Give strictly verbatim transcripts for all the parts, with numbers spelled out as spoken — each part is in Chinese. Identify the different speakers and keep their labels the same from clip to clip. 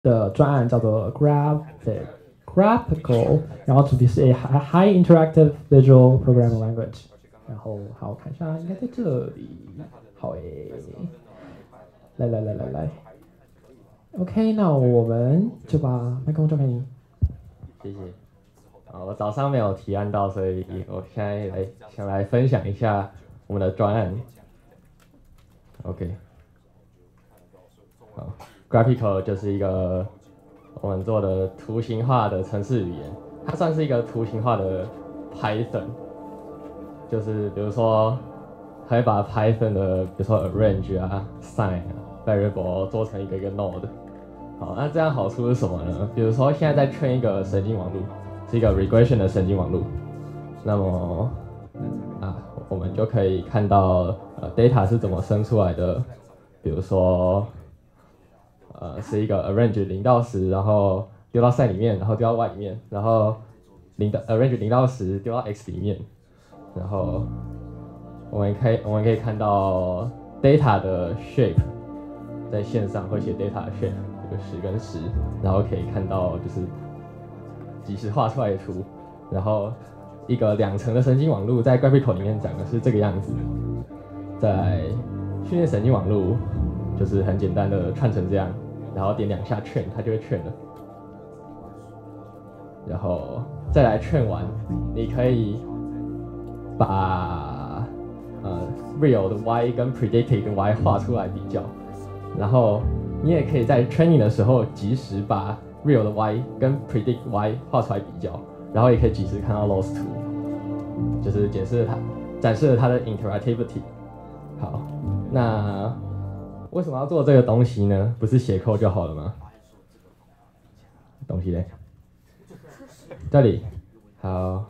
Speaker 1: 的专案叫做 Graphic Graphical，然后主题是 A High Interactive Visual Programming Language。然后好，我看一下，应该在这里。好诶，来来来来来 ，OK， 那我们就把麦克风交给你。
Speaker 2: 谢谢。啊，我早上没有提案到，所以我现在来想来分享一下我们的专案。OK， 好 ，Graphical 就是一个我们做的图形化的程式语言，它算是一个图形化的 Python， 就是比如说，它会把 Python 的比如说 arrange 啊、sign 啊、variable 做成一个一个 node。好，那这样好处是什么呢？比如说现在在 train 一个神经网络，是一个 regression 的神经网络，那么啊，我们就可以看到呃 data 是怎么生出来的，比如说呃是一个 arrange 零到十，然后丢到 sign 里面，然后丢到 y 里面，然后零的 arrange 零到十丢到 x 里面，然后我们可以我们可以看到 data 的 shape 在线上会写 data 的 shape。十跟十，然后可以看到就是即时画出来的图，然后一个两层的神经网络在 Graphical 里面讲的是这个样子，在训练神经网络就是很简单的串成这样，然后点两下 train 它就会 train 了，然后再来 train 完，你可以把呃 real 的 y 跟 predicted 的 y 画出来比较，然后你也可以在 training 的时候及时把 real 的 y 跟 predict y 画出来比较，然后也可以及时看到 loss 图，就是解释它展示了它的 interactivity。好，那为什么要做这个东西呢？不是写 code 就好了吗？东西嘞，这里。好，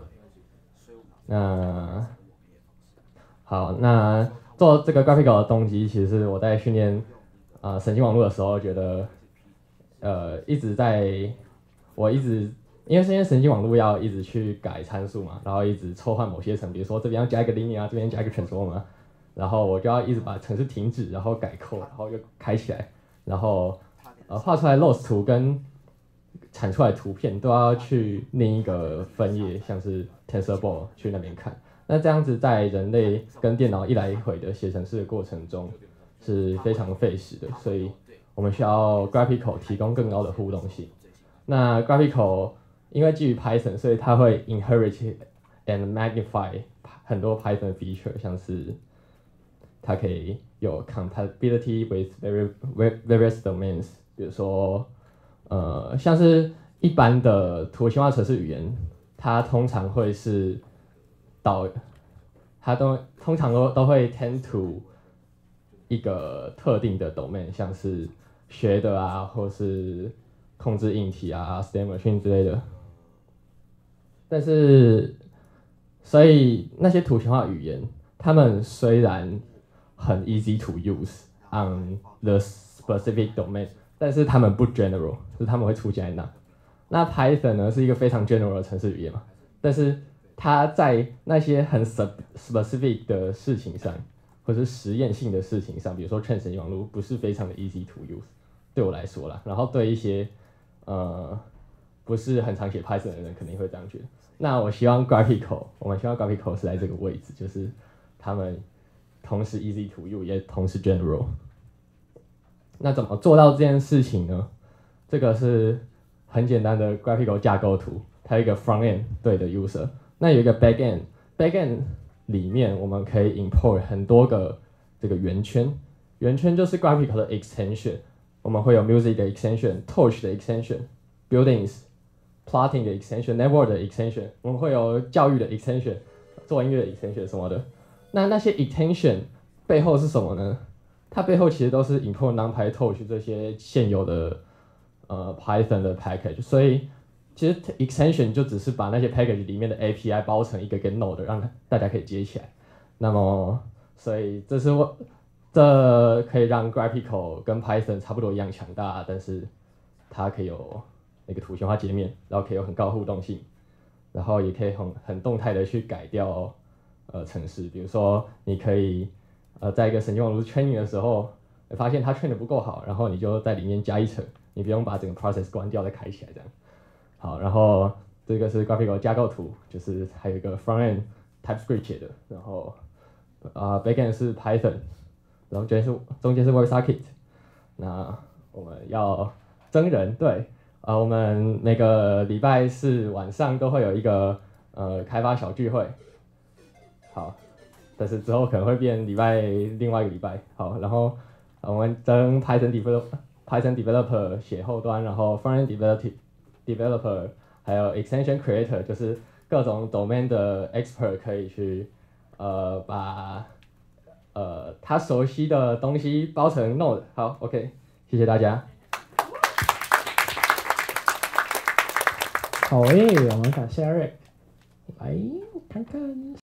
Speaker 2: 那好，那做这个 graphical 的动机，其实是我在训练。啊、呃，神经网络的时候觉得，呃，一直在，我一直因为现在神经网络要一直去改参数嘛，然后一直抽换某些层，比如说这边要加一个 linear 啊，这边加一个 transform 啊，然后我就要一直把程式停止，然后改 code，然后又开起来，然后呃画出来 loss 图跟产出来图片都要去另一个分页，像是 TensorBoard 去那边看。那这样子在人类跟电脑一来一回的写程式的过程中，是非常费时的，所以我们需要 Graphical 提供更高的互动性。那 Graphical 因为基于 Python， 所以它会 inherit and magnify 很多 Python feature， 像是它可以有 compatibility with various domains， 比如说呃像是一般的图形化程式语言，它通常会是导，它都通常都都会 tend to一个特定的 domain， 像是学的啊，或是控制硬体啊 ，state machine 之类的。但是，所以那些图形化语言，它们虽然很 easy to use on the specific domain， 但是它们不 general， 就是它们会出现在那。那 Python 呢是一个非常 general 的程式语言嘛，但是它在那些很 specific 的事情上，或者是实验性的事情上，比如说 train 神经网络，不是非常的 easy to use， 对我来说啦。然后对一些呃不是很常写 Python 的人，肯定会这样觉得。那我希望 Graphical， 我们希望 Graphical 是在这个位置，就是他们同时 easy to use， 也同时 general。那怎么做到这件事情呢？这个是很简单的 Graphical 架构图，它有一个 front end 对的 user， 那有一个 back end，back end 里面我们可以 import 很多个这个圆圈，圆圈就是 Graphical 的 extension， 我们会有 music 的 extension、torch 的 extension、buildings、plotting 的 extension、network 的 extension， 我们会有教育的 extension、做音乐的 extension 什么的。那那些 extension 背后是什么呢？它背后其实都是 import NumPy、torch 这些现有的呃 Python 的 package， 所以其实 extension 就只是把那些 package 里面的 A P I 包成一个 get node， 让大家可以接起来。那么，所以这是我这可以让 Graphical 跟 Python 差不多一样强大，但是它可以有那个图形化界面，然后可以有很高互动性，然后也可以很很动态的去改掉呃程式。比如说，你可以呃在一个神经网络 training 的时候，发现它 train 的不够好，然后你就在里面加一层， 你不用把整个 process 关掉再开起来这样。好，然后这个是 Graphical 架构图，就是还有一个 front end TypeScript 写的，然后啊、呃、back end 是 Python， 然后中间是中间是 WebSocket。那我们要征人，对，啊、呃、我们每个礼拜四晚上都会有一个呃开发小聚会。好，但是之后可能会变礼拜另外一个礼拜。好，然后我们征 Python develop Python developer 写后端，然后 front end developer developer 还有 extension creator， 就是各种 domain 的 expert 可以去呃把呃他熟悉的东西包成 Node。好 ，OK， 谢谢大家。
Speaker 1: 好诶，我们感谢 Eric，来看看。